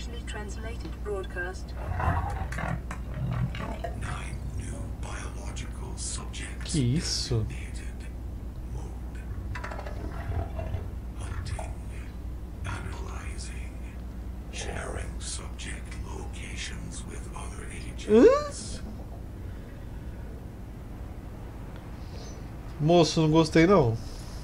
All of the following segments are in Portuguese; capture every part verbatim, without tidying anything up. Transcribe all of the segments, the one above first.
partially translated broadcast. Nine new biological subjects. Que isso? Designated. Mode. Hunting. Analyzing. Sharing subject locations with other agents. Moço, não gostei não.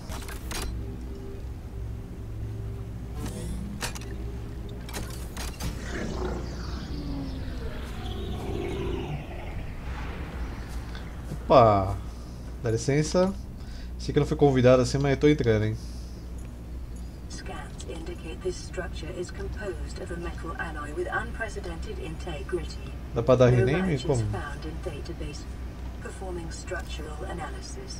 Opa! Dá licença. Sei que eu não fui convidado assim, mas eu tô entrando, hein? Scans indicate this structure is composed of a metal alloy with unprecedented integrity. Dá pra dar No rename? matches Como? found in database. Performing structural analysis.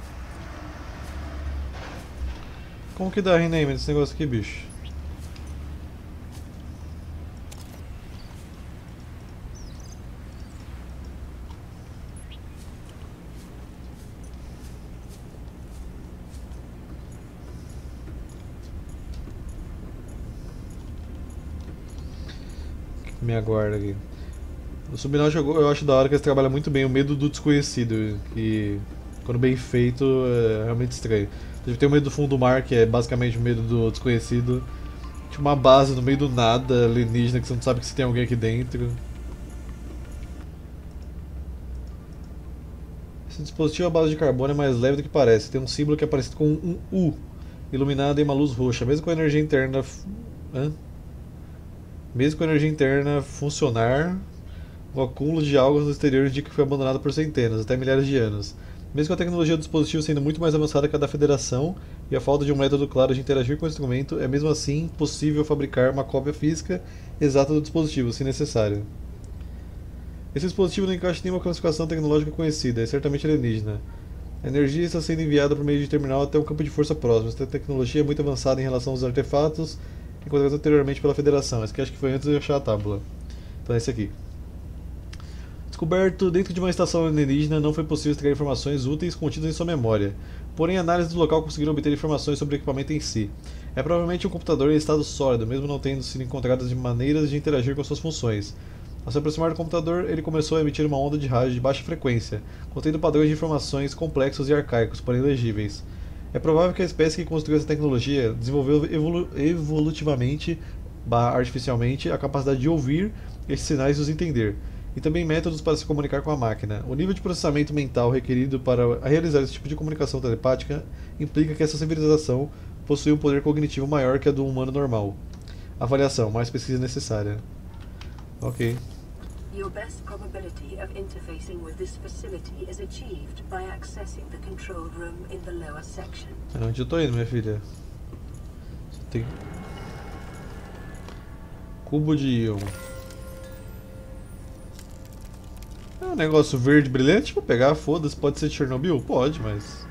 Como que dá rename nesse negócio aqui, bicho? Me aguarda aqui. O Subnaut eu acho da hora que eles trabalham muito bem o medo do desconhecido, que quando bem feito é realmente estranho. Deve ter o medo do fundo do mar, que é basicamente o medo do desconhecido. Tipo uma base no meio do nada, alienígena, que você não sabe que se tem alguém aqui dentro. Esse dispositivo à base de carbono é mais leve do que parece. Tem um símbolo que é parecido com um U, iluminado em uma luz roxa, mesmo com a energia interna... Hã? Mesmo com a energia interna funcionar, o acúmulo de algo no exterior indica que foi abandonado por centenas, até milhares de anos. Mesmo com a tecnologia do dispositivo sendo muito mais avançada que a da Federação e a falta de um método claro de interagir com o instrumento, é mesmo assim possível fabricar uma cópia física exata do dispositivo, se necessário. Esse dispositivo não encaixa em nenhuma classificação tecnológica conhecida, é certamente alienígena. A energia está sendo enviada por meio de terminal até um campo de força próximo. Esta tecnologia é muito avançada em relação aos artefatos encontrados anteriormente pela Federação. Esse que acho que foi antes de eu achar a tábula. Então é esse aqui. Descoberto dentro de uma estação alienígena, não foi possível extrair informações úteis contidas em sua memória. Porém, a análise do local conseguiram obter informações sobre o equipamento em si. É provavelmente um computador em estado sólido, mesmo não tendo sido encontradas de maneiras de interagir com suas funções. Ao se aproximar do computador, ele começou a emitir uma onda de rádio de baixa frequência, contendo padrões de informações complexos e arcaicos, porém legíveis. É provável que a espécie que construiu essa tecnologia desenvolveu evolu evolutivamente, artificialmente, a capacidade de ouvir esses sinais e os entender, e também métodos para se comunicar com a máquina. O nível de processamento mental requerido para realizar esse tipo de comunicação telepática implica que essa civilização possui um poder cognitivo maior que a do humano normal. Avaliação: mais pesquisa necessária. Ok. Your best probability of interfacing with this facility is achieved by accessing the control room in the lower section. É onde eu tô indo, minha filha? Você tem... Cubo de íon. É um negócio verde brilhante, vou pegar, foda-se, pode ser Chernobyl? Pode, mas...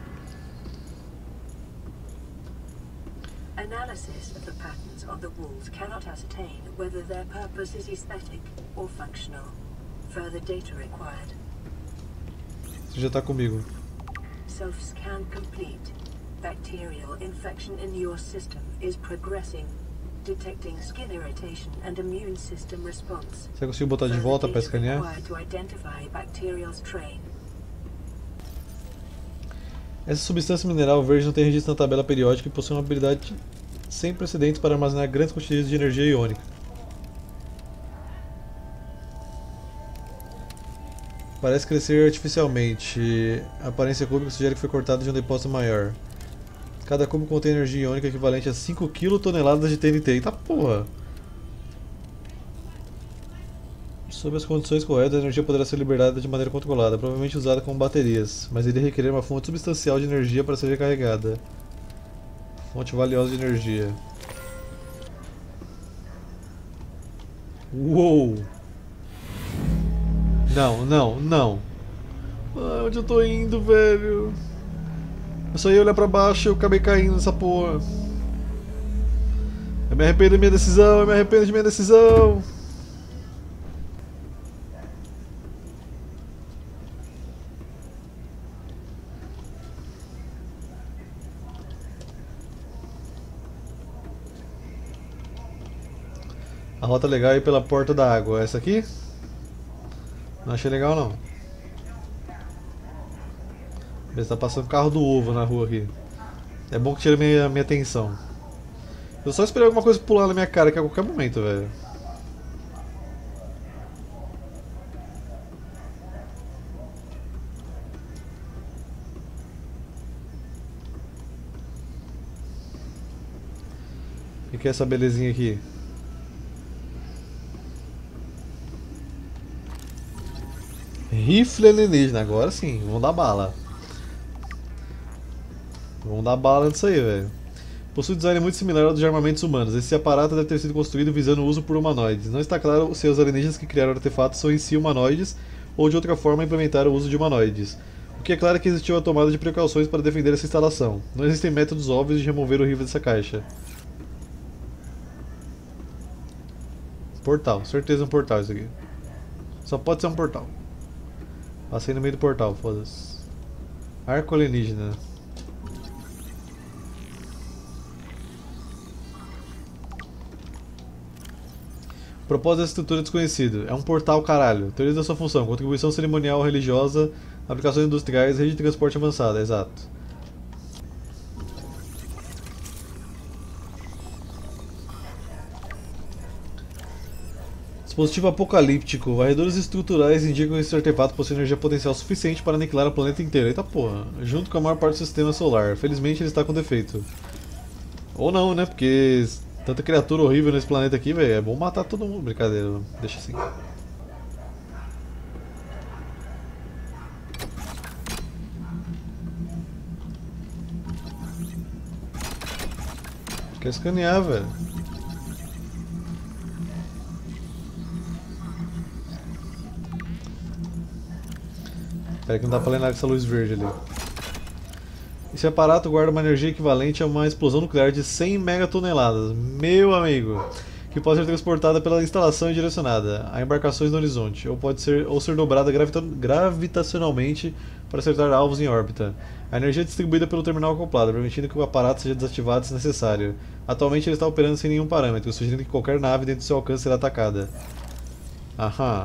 Analysis of the patterns on the walls cannot ascertain whether their purpose is aesthetic or functional. Further data required. Você já tá comigo. Self-scan complete. Bacterial infection in your system is progressing. Detecting skin irritation and immune system response. Você conseguiu botar de volta para escanear? To identify bacterial strain. Essa substância mineral verde não tem registro na tabela periódica e possui uma habilidade sem precedentes para armazenar grandes quantidades de energia iônica. Parece crescer artificialmente. A aparência cúbica sugere que foi cortado de um depósito maior. Cada cubo contém energia iônica equivalente a cinco quilotoneladas de T N T. Eita porra! Sob as condições corretas, a energia poderá ser liberada de maneira controlada, provavelmente usada como baterias, mas iria requerer uma fonte substancial de energia para ser recarregada. Fonte valiosa de energia. Uou! Não, não, não. Ah, onde eu tô indo, velho? Eu só ia olhar pra baixo e eu acabei caindo nessa porra. Eu me arrependo da minha decisão, eu me arrependo de minha decisão. A rota legal é ir pela porta da água. Essa aqui? Não achei legal não. Ver se tá passando carro do ovo na rua aqui. É bom que tira minha, minha atenção. Eu só esperei alguma coisa pular na minha cara aqui a qualquer momento, velho. O que é essa belezinha aqui? Rifle alienígena, agora sim, vamos dar bala. Vamos dar bala nisso aí, velho. Possui design muito similar ao de armamentos humanos. Esse aparato deve ter sido construído visando o uso por humanoides. Não está claro se os alienígenas que criaram artefatos são em si humanoides ou de outra forma implementaram o uso de humanoides. O que é claro é que existiu a tomada de precauções para defender essa instalação. Não existem métodos óbvios de remover o rifle dessa caixa. Portal, certeza um portal isso aqui. Só pode ser um portal. Passei no meio do portal, foda-se. Arco alienígena. O propósito dessa estrutura é desconhecido. É um portal, caralho. Teoria da sua função. Contribuição cerimonial religiosa, aplicações industriais, rede de transporte avançada. Exato. Dispositivo apocalíptico. Varredores estruturais indicam que esse artefato possui energia potencial suficiente para aniquilar o planeta inteiro. Eita porra. Junto com a maior parte do sistema solar. Felizmente ele está com defeito. Ou não, né? Porque tanta criatura horrível nesse planeta aqui, velho. É bom matar todo mundo. Brincadeira. Deixa assim. Quer escanear, velho. Pera que não dá pra ler nada com essa luz verde ali. Esse aparato guarda uma energia equivalente a uma explosão nuclear de cem megatoneladas, meu amigo, que pode ser transportada pela instalação e direcionada a embarcações no horizonte, ou pode ser, ou ser dobrada gravita gravitacionalmente para acertar alvos em órbita. A energia é distribuída pelo terminal acoplado, permitindo que o aparato seja desativado se necessário. Atualmente ele está operando sem nenhum parâmetro, sugerindo que qualquer nave dentro do seu alcance será atacada. Aham.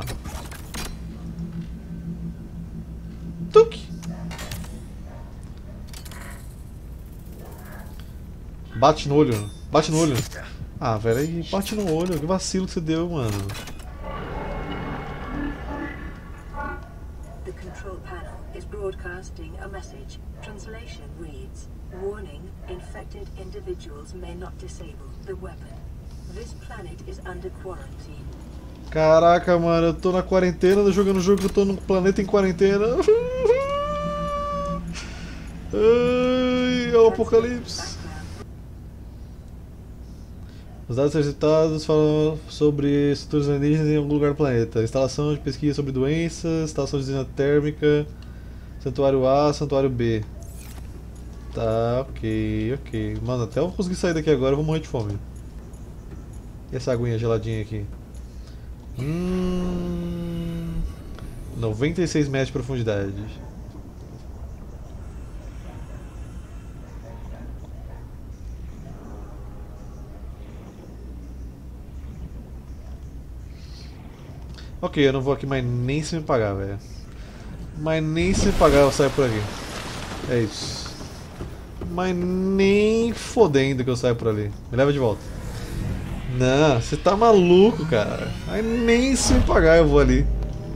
Tuk! Bate no olho. Bate no olho. Ah, velho, aí bate no olho. Que vacilo que você deu, mano. The control panel is broadcasting a message. Translation reads: Warning, infected individuals may not disable the weapon. This planet is under quarantine. Caraca, mano, eu tô na quarentena, tô jogando jogo que eu tô no planeta em quarentena. Ai, é o apocalipse. Os dados receptados falam sobre estruturas alienígenas em algum lugar do planeta. Instalação de pesquisa sobre doenças, instalação de usina térmica, santuário A, santuário B. Tá, ok, ok. Mano, até eu conseguir sair daqui agora eu vou morrer de fome. E essa aguinha geladinha aqui? Hum... noventa e seis metros de profundidade. Ok, eu não vou aqui mais nem se me pagar, velho. Mas nem se me pagar eu saio por aqui. É isso. Mas nem fodendo que eu saio por ali. Me leva de volta. Não, você tá maluco, cara. Mas nem se me pagar eu vou ali.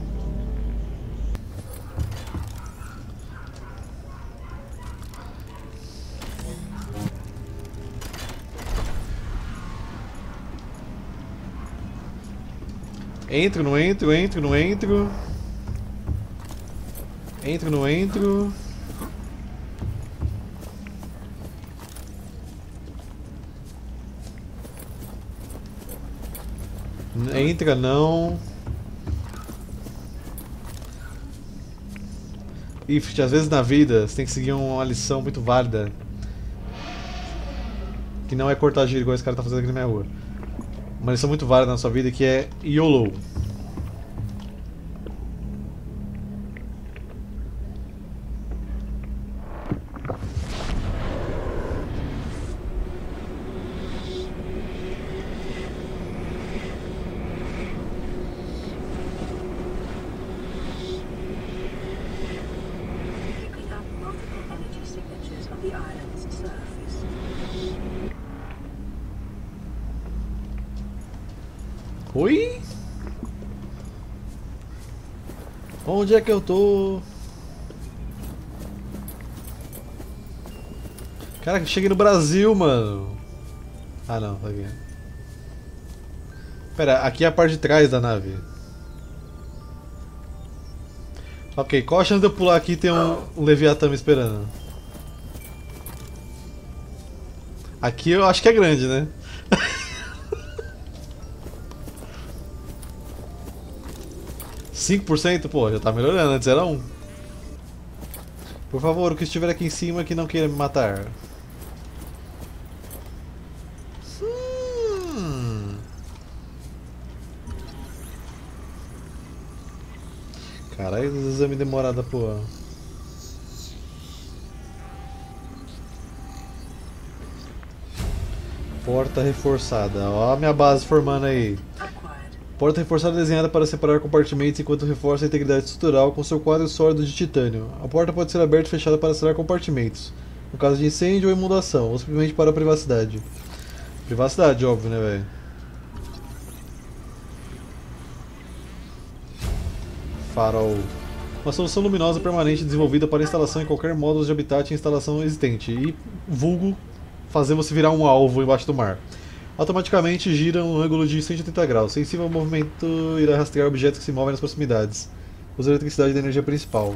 Entro, não entro, entro, não entro. Entro, não entro. Entra, não. Ift, às vezes na vida você tem que seguir uma lição muito válida. Que não é cortar giro igual esse cara tá fazendo aqui na minha rua. Uma lição muito válida na sua vida que é YOLO. Oi? Onde é que eu tô? Caraca, cheguei no Brasil, mano. Ah não, tá aqui. Pera, aqui é a parte de trás da nave. Ok, qual a chance de eu pular aqui e ter um, um Leviatã me esperando? Aqui eu acho que é grande, né? cinco por cento? Pô, já tá melhorando, antes era um. Por favor, o que estiver aqui em cima que não queira me matar. Hum. Caralho, exame demorado, pô. Porta reforçada. Ó a minha base formando aí. Porta reforçada desenhada para separar compartimentos enquanto reforça a integridade estrutural com seu quadro sólido de titânio. A porta pode ser aberta e fechada para separar compartimentos, no caso de incêndio ou inundação, ou simplesmente para a privacidade. Privacidade, óbvio, né, velho? Farol. Uma solução luminosa permanente desenvolvida para instalação em qualquer módulo de habitat e instalação existente, e vulgo fazer você virar um alvo embaixo do mar. Automaticamente gira um ângulo de cento e oitenta graus. Sensível ao movimento, irá rastrear objetos que se movem nas proximidades. Usa a eletricidade da energia principal.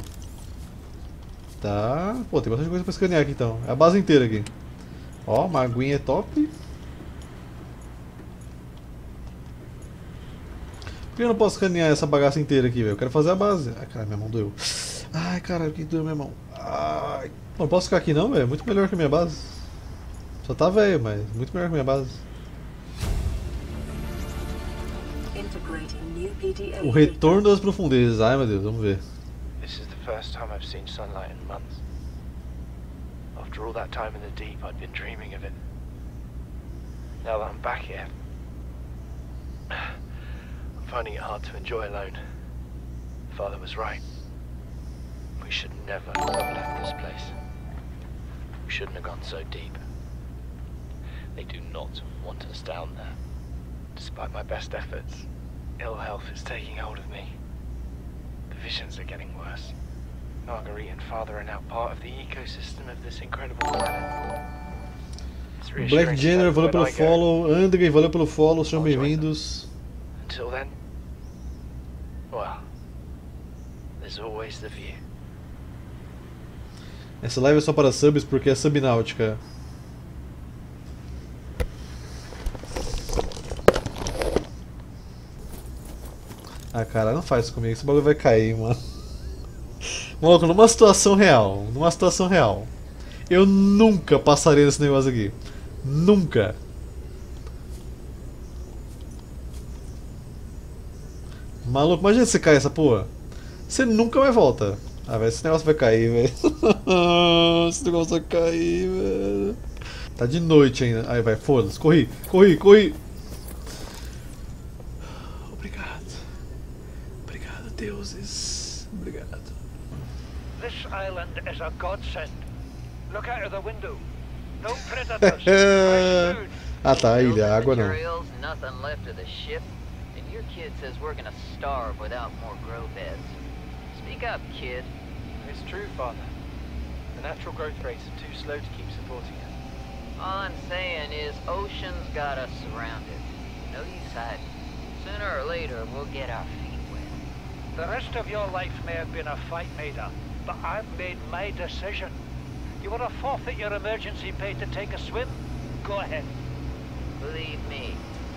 Tá. Pô, tem bastante coisa pra escanear aqui então. É a base inteira aqui. Ó, uma aguinha é top. Por que eu não posso escanear essa bagaça inteira aqui, velho? Eu quero fazer a base. Ai, caralho, minha mão doeu. Ai, caralho, que doeu minha mão. Ai. Pô, não posso ficar aqui não, velho? Muito melhor que a minha base. Só tá velho, mas muito melhor que a minha base. O retorno das profundezas. Ai meu Deus, vamos ver. This is the first time I've seen sunlight in months. After all that time in the deep, I'd been dreaming of it. Now that I'm back here, I'm finding it hard to enjoy alone. Father was right. We should never have left this place. We shouldn't have gone so deep. They do not want us down there. Despite my best efforts, ill health is taking hold of me. The visions are getting worse. Marguerite and Father are now part of the ecosystem of this incredible planet. Black Jenner, valeu pelo follow. Andrei, valeu pelo follow, sejam bem-vindos. Until then, well, there's always the view. Essa live é só para subs porque é subnáutica. Ah, cara, não faz isso comigo, esse bagulho vai cair, mano. Maluco, numa situação real, numa situação real, eu nunca passaria nesse negócio aqui. Nunca. Maluco, imagina se cair essa porra. Você nunca mais volta. Ah, velho, esse negócio vai cair, velho. Esse negócio vai cair, velho. Tá de noite ainda. Aí vai, foda-se, corri, corri, corri. Deuses, obrigado. This island is a godsend. Look out of the window. No predators. Fresh food. Ah tá, a ilha, água não. Nothing left of the ship, and your kid says we're gonna starve without more grow beds. Speak up, kid. It's true, Father. The natural growth rates are too slow to keep supporting it. All I'm saying is ocean's got us surrounded. No use hiding. Sooner or later, we'll get our feet. The rest of your life may have been a fight, Maida, but I've made my decision. You want to forfeit your emergency pay to take a swim? Go ahead. Believe me.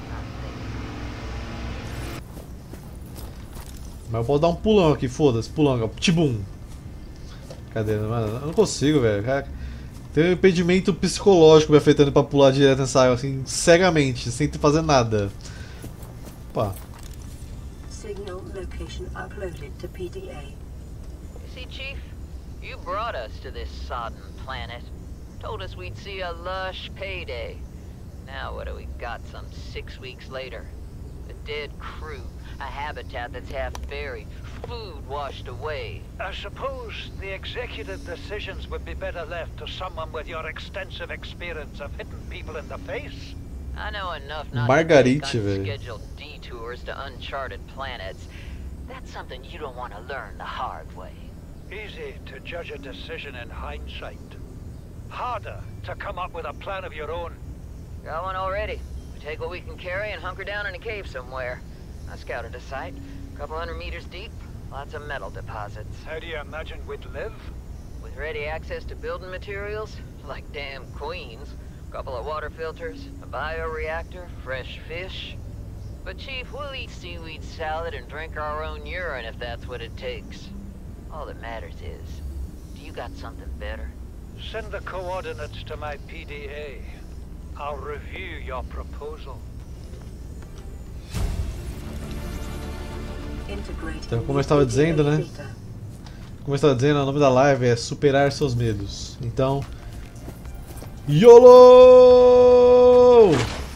Mas eu posso dar um pulão aqui, foda-se, pulão, tibum. Cadê? Mano, eu não consigo, velho. Tem um impedimento psicológico me afetando pra pular direto nessa água, assim, cegamente, sem fazer nada. Opa. Signal location uploaded to P D A. You see, Chief, you brought us to this sodden planet. Told us we'd see a lush payday. Now what do we got some six weeks later? A dead crew, a habitat that's half buried, food washed away. I suppose the executive decisions would be better left to someone with your extensive experience of hitting people in the face. I know enough not Margarite, to take velho. unscheduled detours to uncharted planets. That's something you don't want to learn the hard way. Easy to judge a decision in hindsight. Harder to come up with a plan of your own. Got one already. We take what we can carry and hunker down in a cave somewhere. I scouted a site, a couple hundred meters deep, lots of metal deposits. How do you imagine we'd live? With ready access to building materials, like damn queens, a couple of water filters, a bioreactor, fresh fish. But Chief, we'll eat seaweed salad and drink our own urine if that's what it takes. All that matters is, do you got something better? Send the coordinates to my P D A. I'll review your proposal. Então, como eu estava dizendo, né? Como eu estava dizendo, o nome da live é Superar Seus Medos. Então, YOLO!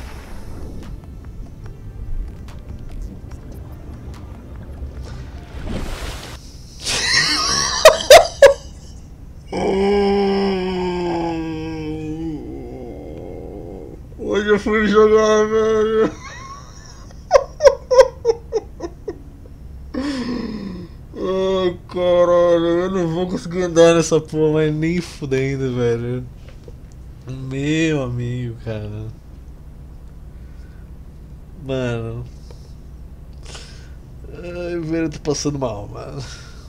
Hoje eu fui jogar, velho. Ai, caralho, eu não vou conseguir andar nessa porra, mas nem fudendo, velho. Meu amigo, cara. Mano. Ai, velho, eu tô passando mal, mano.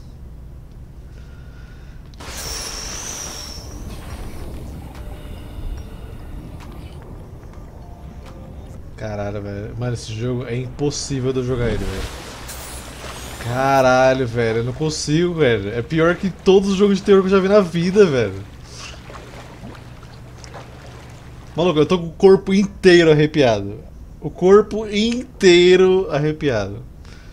Caralho, velho. Mano, esse jogo é impossível de eu jogar ele, velho. Caralho, velho. Eu não consigo, velho. É pior que todos os jogos de terror que eu já vi na vida, velho. Maluco, eu tô com o corpo inteiro arrepiado. O corpo inteiro arrepiado.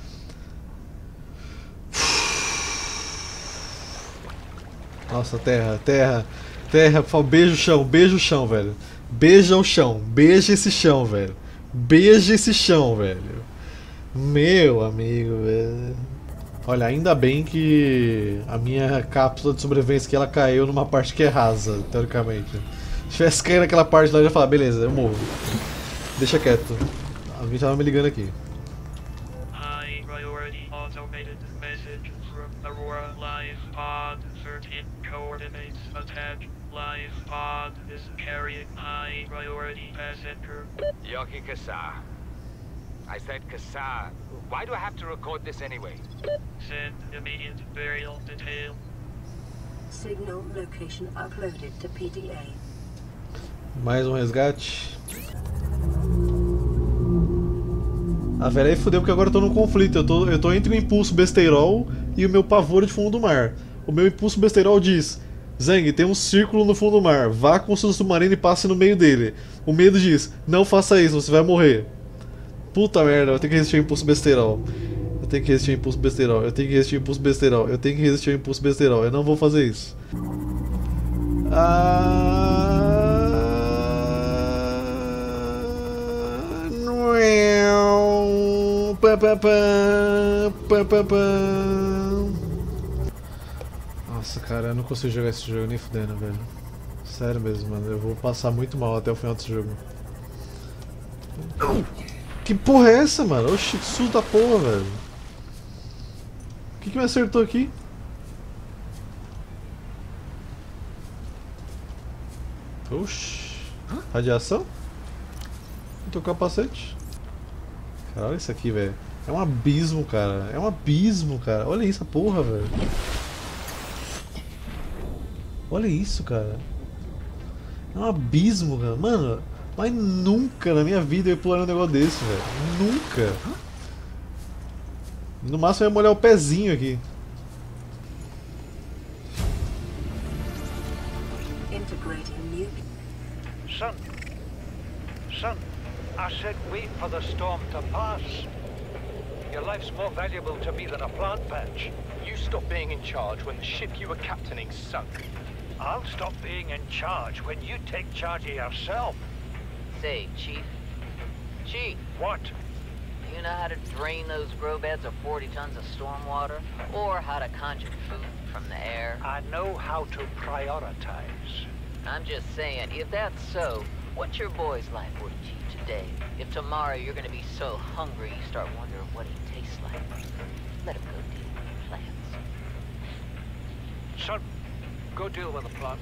Nossa, terra, terra. Terra, por favor, beija o chão, beija o chão, velho. Beija o chão, beija esse chão, velho. Beija esse chão, velho. Meu amigo, velho. Olha, ainda bem que a minha cápsula de sobrevivência que ela caiu numa parte que é rasa, teoricamente. Se tivesse caído naquela parte lá, eu ia falar, beleza, eu morro. Deixa quieto. Alguém tava me ligando aqui. High priority automated message from Aurora Live Pod thirteen coordinates attached. Live pod is carrying high priority passenger. Yoki Kassar. I said Kassar. Why do I have to record this anyway? Send immediate burial detail. Signal location uploaded to P D A. Mais um resgate. Ah, velho, aí fudeu porque agora eu tô num conflito. Eu tô, eu tô entre o impulso besteirol e o meu pavor de fundo do mar. O meu impulso besteirol diz: Zang, tem um círculo no fundo do mar. Vá com o seu submarino e passe no meio dele. O medo diz: não faça isso, você vai morrer. Puta merda, eu tenho que resistir ao impulso besteirol. Eu tenho que resistir ao impulso besteirol. Eu tenho que resistir ao impulso besteirol. Eu tenho que resistir ao impulso besteirol. Eu não vou fazer isso. Ah... Pá, pá, pá, pá, pá, pá. Nossa, cara, eu não consigo jogar esse jogo nem fudendo, velho. Sério mesmo, mano. Eu vou passar muito mal até o final desse jogo. Que porra é essa, mano? Oxi, que susto da porra, velho. O que que me acertou aqui? Oxi. Radiação? Não tô com capacete. Cara, olha isso aqui, velho. É um abismo, cara. É um abismo, cara. Olha isso, a porra, velho. Olha isso, cara. É um abismo, cara. Mano, mas nunca na minha vida eu ia pular um negócio desse, velho. Nunca. No máximo eu ia molhar o pezinho aqui. Son. Son. I said wait for the storm to pass. Your life's more valuable to me than a plant patch. You stopped being in charge when the ship you were captaining sunk. I'll stop being in charge when you take charge of yourself. Say, Chief. Chief! What? Do you know how to drain those grow beds of forty tons of storm water? Or how to conjure food from the air? I know how to prioritize. I'm just saying, if that's so, what's your boy's life worth to you today? today. If tomorrow you're gonna be so hungry you start wondering what he tastes like, let him go deal with the plants. Son, go deal with the plants.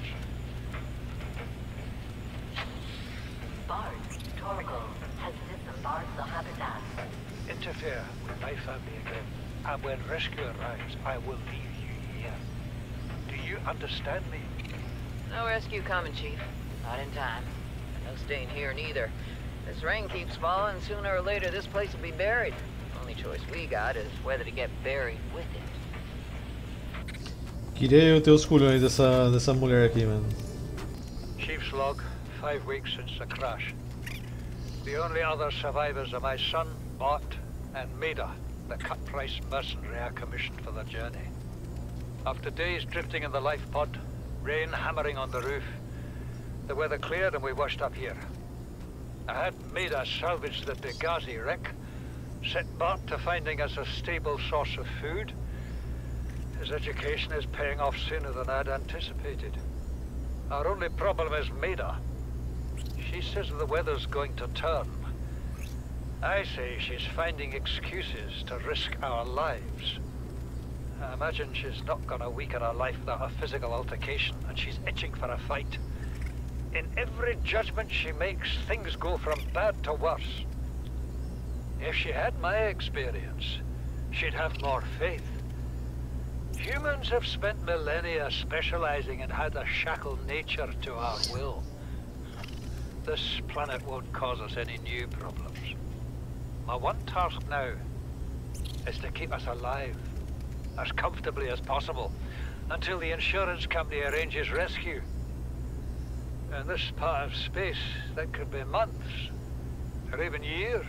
Bard, Torgo has disembarked the habitat. Interfere with my family again, and when rescue arrives, I will leave you here. Do you understand me? No rescue coming, Chief. Not in time. No staying here neither. This rain keeps falling, sooner or later this place will be buried. Only choice we got is whether to get buried with it. Queria eu ter os culhões dessa, dessa mulher aqui, mano. Chief's log, five weeks since the crash. The only other survivors are my son, Bart, and Maida, the cut-price mercenary I commissioned for the journey. After days drifting in the life pod, rain hammering on the roof, the weather cleared and we washed up here. I had Maida salvage the Benghazi wreck, set Bart to finding us a stable source of food. His education is paying off sooner than I'd anticipated. Our only problem is Maida. She says the weather's going to turn. I say she's finding excuses to risk our lives. I imagine she's not gonna weaken her life without a physical altercation, and she's itching for a fight. In every judgment she makes, things go from bad to worse. If she had my experience, she'd have more faith. Humans have spent millennia specializing in how to shackle nature to our will. This planet won't cause us any new problems. My one task now is to keep us alive, as comfortably as possible, until the insurance company arranges rescue. In this part of space, that could be months, or even years.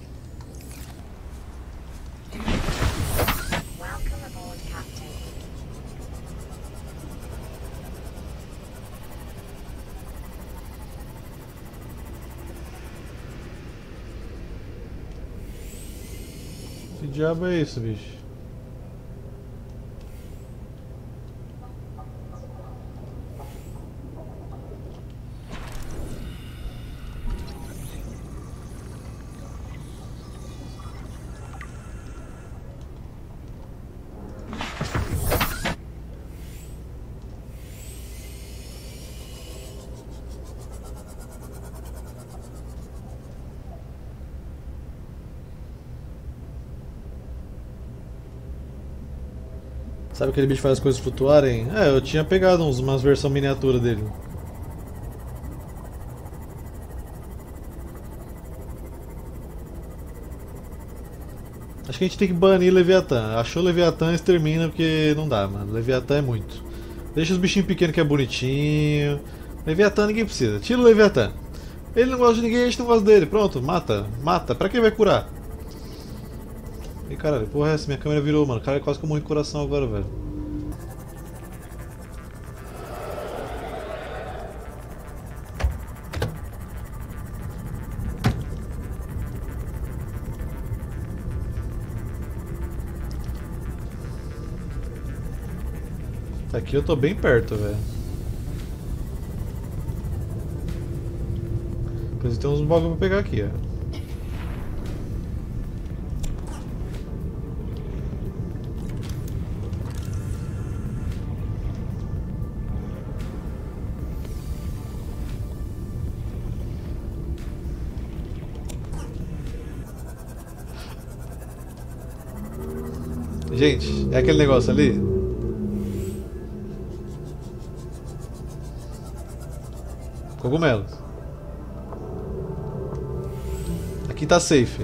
Welcome aboard, Captain. Que diabo é isso, bicho? Sabe aquele bicho que faz as coisas flutuarem? É, eu tinha pegado uns, umas versões miniatura dele. Acho que a gente tem que banir Leviatã. Achou Leviatã, extermina, porque não dá, mano. Leviatã é muito. Deixa os bichinhos pequenos que é bonitinho. Leviatã ninguém precisa. Tira o Leviatã. Ele não gosta de ninguém, a gente não gosta dele. Pronto, mata. Mata. Pra quem vai curar? Ih, caralho, porra é essa? Minha câmera virou, mano. Cara, quase que eu morri de coração agora, velho. Aqui eu tô bem perto, velho. Inclusive tem uns bagulho pra pegar aqui, ó. Gente, é aquele negócio ali? Cogumelos. Aqui tá safe.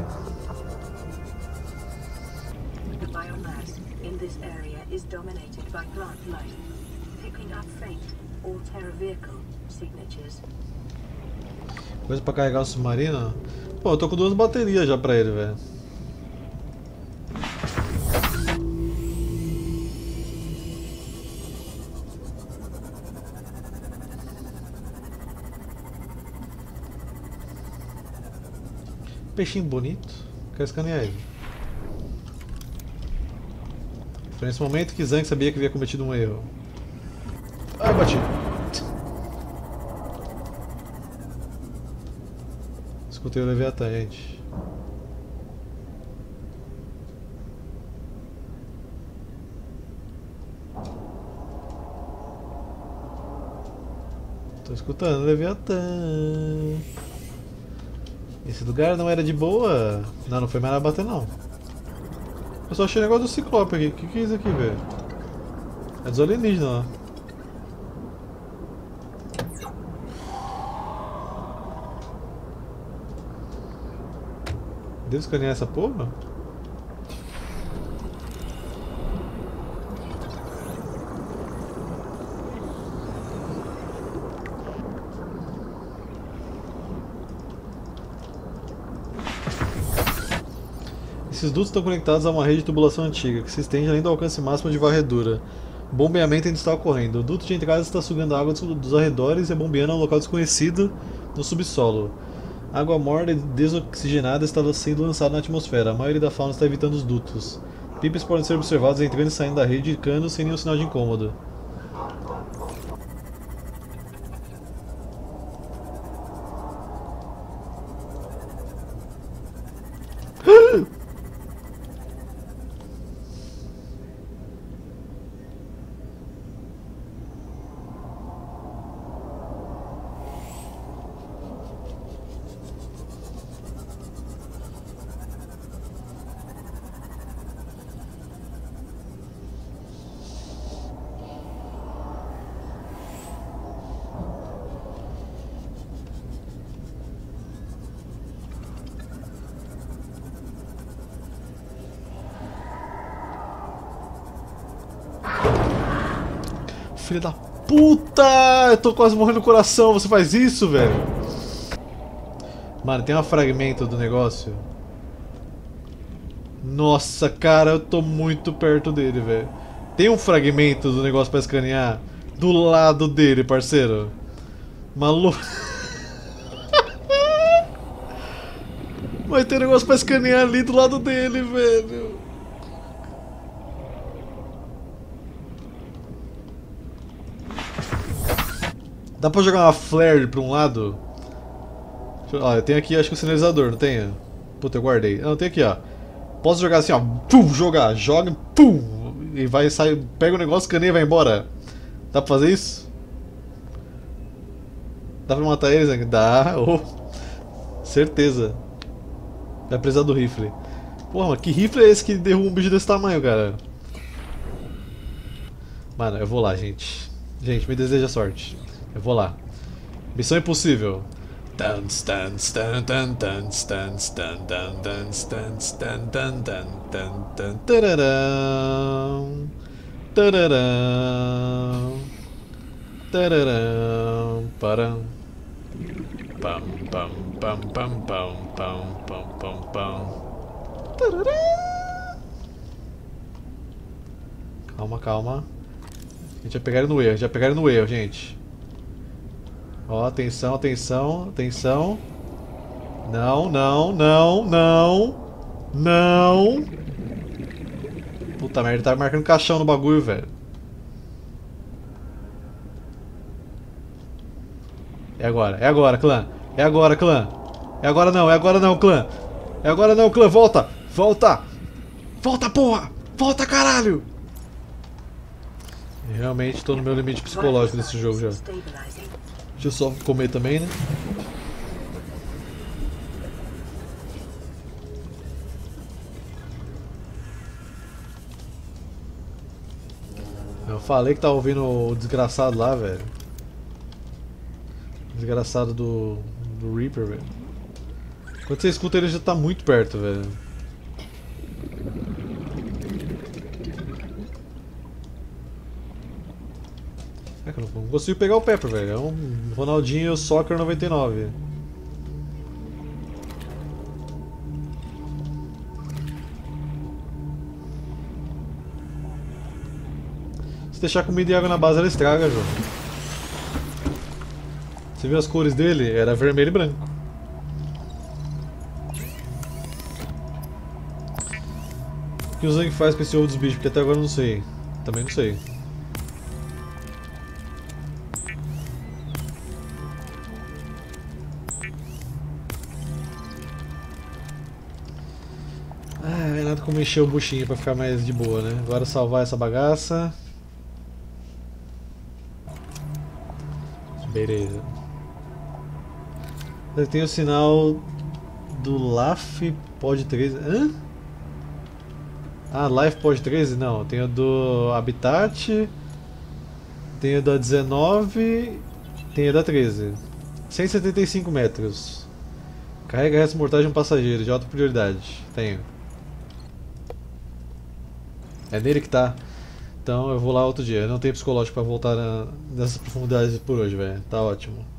The biomass in this area is dominated by plant life, picking up faint or terra vehicle signatures. Coisa pra carregar o submarino? Pô, eu tô com duas baterias já pra ele, velho. Peixinho bonito. Quero escanear ele. Foi nesse momento que Zang sabia que havia cometido um erro. Ah, bati. Escutei o Leviatã, gente. Tô escutando o Leviatã. Esse lugar não era de boa. Não, não foi mais nada bater não. Eu só achei o negócio do Ciclope aqui. O que, que é isso aqui, velho? É dos alienígenas lá. Devo escanear essa porra? Esses dutos estão conectados a uma rede de tubulação antiga, que se estende além do alcance máximo de varredura. O bombeamento ainda está ocorrendo. O duto de entrada está sugando a água dos arredores e bombeando a um local desconhecido no subsolo. Água morna e desoxigenada está sendo lançada na atmosfera. A maioria da fauna está evitando os dutos. Pipes podem ser observados entrando e saindo da rede de canos sem nenhum sinal de incômodo. Filha da puta! Eu tô quase morrendo no coração, você faz isso, velho? Mano, tem um fragmento do negócio. Nossa, cara, eu tô muito perto dele, velho. Tem um fragmento do negócio pra escanear do lado dele, parceiro. Maluco. Mas tem um negócio pra escanear ali do lado dele, velho. Dá pra jogar uma flare pra um lado? Ó, eu tenho aqui acho que o sinalizador, não tenho? Puta, eu guardei. Não, tem aqui, ó. Posso jogar assim, ó. Pum, jogar, joga, pum. E vai, sai, pega o negócio, escaneia e vai embora. Dá pra fazer isso? Dá pra matar eles aqui? Dá, oh. Certeza. Vai precisar do rifle. Porra, mas que rifle é esse que derruba um bicho desse tamanho, cara? Mano, eu vou lá, gente. Gente, me deseja sorte. Eu vou lá. Missão impossível. Dun stan stan dun dun stan stan dun dun stan stan dun dun dun dun tararam tararam tararam param pam pam pam pam pam pam pam pam pam tararam. Calma, calma. A gente vai pegar ele no erro, a gente vai pegar ele no erro, gente. Ó, atenção, atenção, atenção. Não, não, não, não. Não. Puta merda, ele tá marcando caixão no bagulho, velho. É agora, é agora, clã. É agora, clã. É agora não, é agora não, clã. É agora não, clã. Volta, volta. Volta, porra. Volta, caralho. Eu realmente tô no meu limite psicológico desse jogo já. Deixa eu só comer também, né? Eu falei que tava ouvindo o desgraçado lá, velho. Desgraçado do, do Reaper, velho. Quando você escuta ele já tá muito perto, velho. É que eu não consigo pegar o Pepper, velho. É um Ronaldinho Soccer noventa e nove. Se deixar comida e água na base, ela estraga, João. Você viu as cores dele? Era vermelho e branco. O que o Zang faz com esse ovo dos bichos? Porque até agora eu não sei. Também não sei. Ah, é nada como encher o buchinho pra ficar mais de boa, né? Agora salvar essa bagaça. Beleza. Eu tenho o sinal do Life Pod treze. Hã? Ah, Life Pod treze? Não, tenho do Habitat. Tenho da dezenove. Tenho da treze. cento e setenta e cinco metros. Carrega restos mortais de um passageiro de alta prioridade. Tenho. É nele que tá. Então eu vou lá outro dia. Eu não tenho psicológico pra voltar na, nessas profundidades por hoje, velho. Tá ótimo.